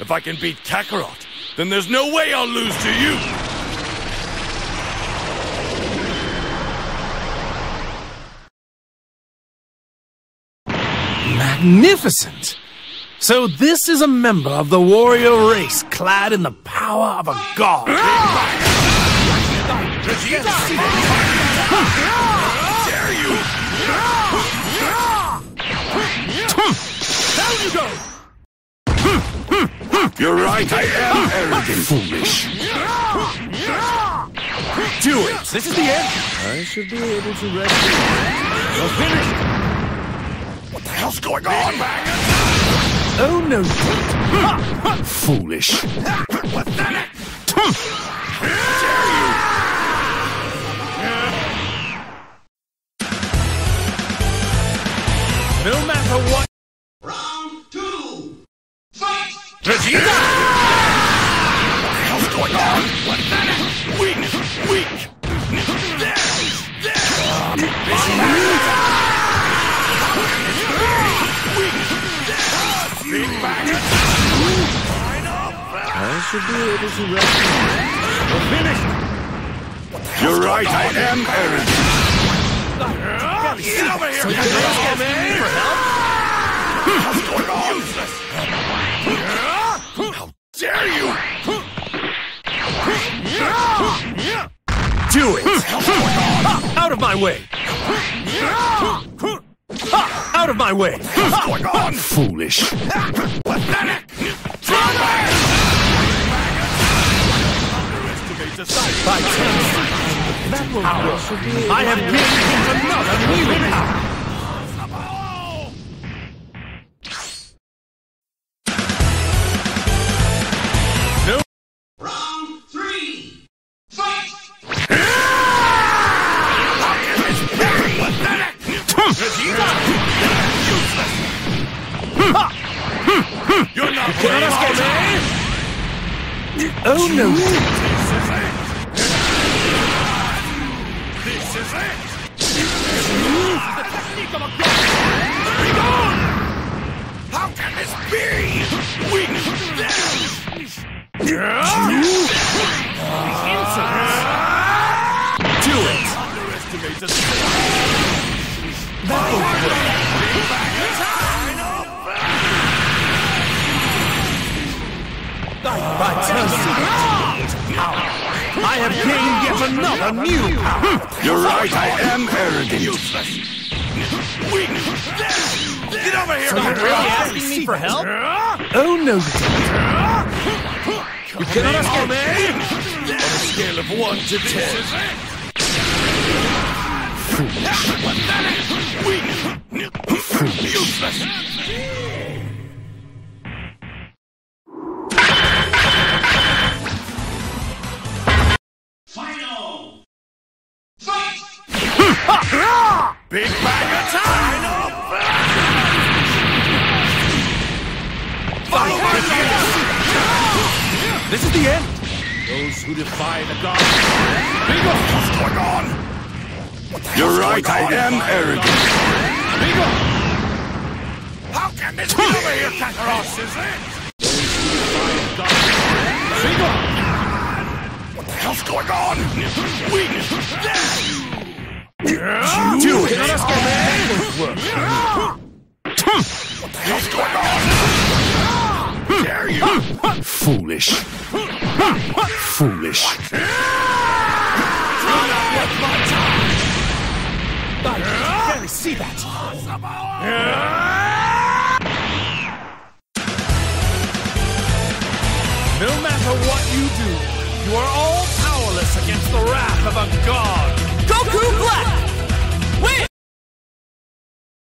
If I can beat Kakarot, then there's no way I'll lose to you! Magnificent! So this is a member of the warrior race clad in the power of a god. Vegeta! Dare you! Down you go! You're right, I am arrogant. Foolish. Do it! This is the end! I should be able to rescue you. You're finished! What the hell's going on, man? Oh no! Foolish. Pathetic! How dare you! No matter what. Round 2, fight! Vegeta! What the hell's going on? Pathetic! Weak! Weak! There! Big maggot! I should be able to rescue you. We're finished! You're right, I am arrogant. Get over here! For help? What's going on? Useless! How dare you! Do it! What's going on? Out of my way! Out of my way! What's going on? Foolish. Pathetic! Underestimate the size. That will work. I have given him another new power. No. Round 3, fight! You're not Cannot escape me! Oh no! This is it! How can this be? Weak! Insolence! Do it! Underestimate the That will work. I have gained yet another new power. You're right, I am arrogant. Useless. Weak. Get over here. So you're really asking me for help? Oh no, you don't. You cannot escape me. On a scale of 1 to 10. Weak. Useless. Final! Fight! Big bag of time! This is the end. Those who defy the gods. What's going on? You're right, I am arrogant. How can this be over here, Kakarot? What the hell's going on? Weak! Do it! What the hell's going on? Dare you? Foolish. Foolish. I barely see that. No matter what you do, you are all powerless against the wrath of a god.